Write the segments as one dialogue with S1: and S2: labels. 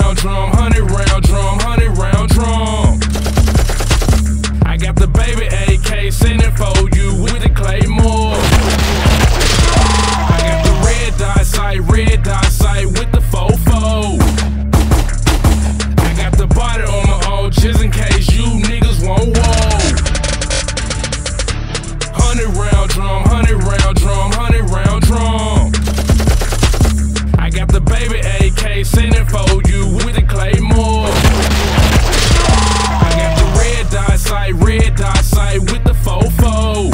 S1: round drum, 100-round drum, 100-round drum. I got the baby AK sending for you with the Claymore. I got the red dot sight with the fofo. I got the body on my own just in case you niggas won't whoa. 100-round drum, 100-round drum, 100-round drum. I got the baby AK sending for you with the Claymore. I got the red dot sight with the fofo.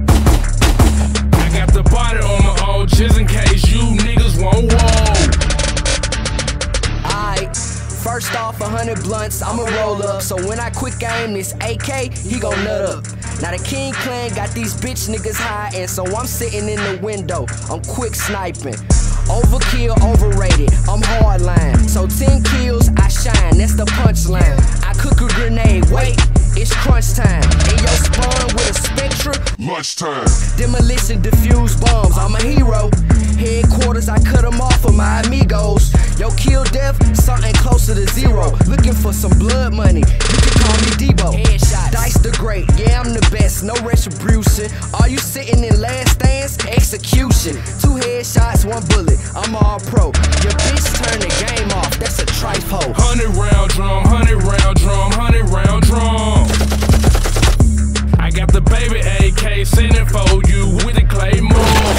S1: I got the body on my own just in case you niggas won't whoa.
S2: Alright, first off 100 blunts, I'ma roll up. So when I quick aim this AK, he gon' nut up. Now the King Clan got these bitch niggas high, and so I'm sitting in the window, I'm quick sniping. Overkill, overrated, I'm hardline. So 10 kills, I shine, that's the punchline. I cook a grenade, wait, it's crunch time. In your spawn with a Spectra,
S3: lunchtime.
S2: Demolition, diffuse bombs, I'm a hero. Headquarters, I cut them off for my amigos. Yo, kill death, something closer to zero. Looking for some blood money, you can call me Debo. Headshots. Dice the great, yeah, I'm the best, no retribution. Are you sitting in last stands? Execution. 2 headshots, 1 bullet, I'm all pro. Your bitch turn the game off, that's a trife hoe.
S1: 100-round drum, 100-round drum, 100-round drum. I got the baby AK sending for you with the Claymore.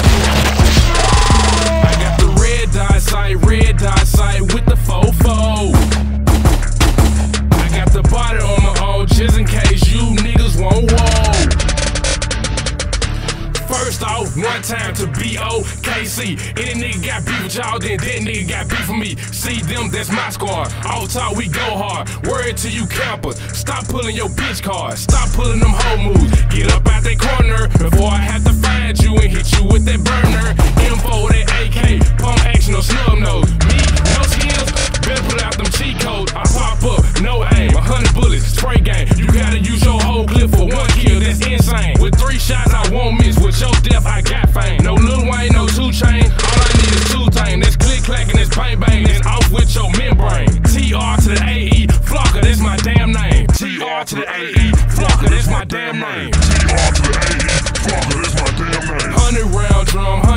S1: I got the red dot sight with the fofo. I got the body on my own just in case you niggas won't whoa. First off, one time to BOKC. Any nigga got beef with y'all, then that nigga got beef with me. See them, that's my squad. All talk, we go hard. Word to you campers, stop pulling your bitch cards. Stop pulling them hoe moves. Get up out that corner before I have to find you and hit you with that burner. Info, that AK, pump action or snub nose. Me, no skills, better put out them cheat codes. I pop up, no aim, 100 bullets, spray game. You gotta use your whole clip for 1 kill, that's insane. With 3 shots, I won't miss. With your death, I got fame. No Lil Wayne, no 2 Chainz. All I need is 2 things. That's click clack and that's bang bang. That's off with your membrane. TR to the AE, Flocker, that's my damn name. TR to the AE, Flocker, that's my damn name.
S3: TR to the AE, Flocker, that's my damn name.
S1: 100-round drum,